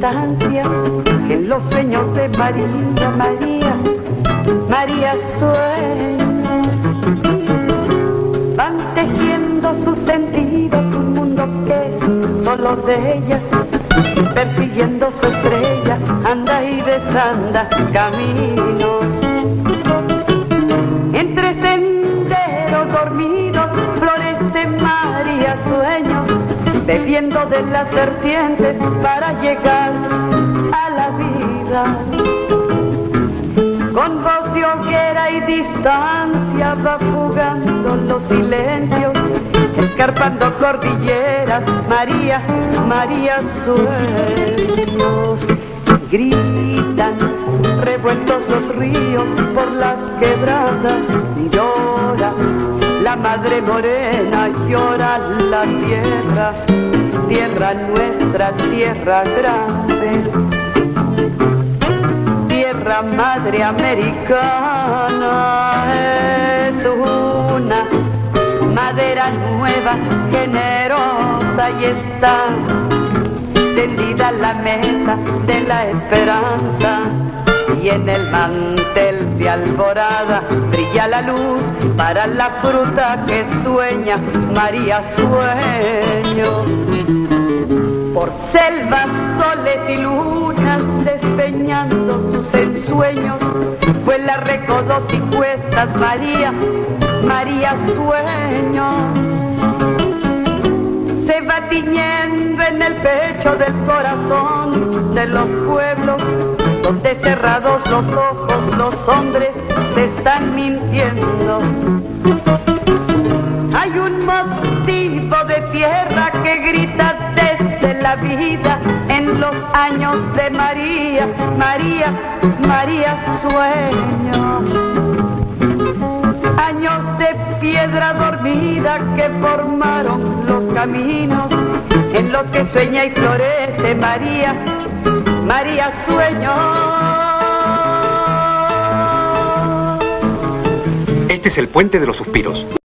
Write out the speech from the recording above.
distancia, en los sueños de María, María, María sueños, van tejiendo sus sentidos, un mundo que es solo de ella, persiguiendo su estrella, anda y desanda caminos. Entre senderos dormidos florece María sueños, bebiendo de las vertientes para llegar a la vida. Con voz de hoguera y distancia va fugando los silencios, escarpando cordilleras, María, María sueños. Gritan revueltos los ríos por las quebradas, llora la madre morena, llora la tierra, tierra nuestra, tierra grande, tierra madre americana. Es una madera nueva, generosa, y está tendida la mesa de la esperanza, y en el mantel de alborada brilla la luz para la fruta que sueña María sueño. Por selvas, soles y lunas despeñando sus ensueños, vuela recodos y cuestas María, María sueños. Se va tiñendo en el pecho del corazón de los pueblos, donde cerrados los ojos los hombres se están mintiendo. Hay un motivo de tierra que grita desde la vida en los años de María, María, María sueños. Años de piedra dormida que formaron los caminos en los que sueña y florece María, María sueños. Este es el Puente de los Suspiros.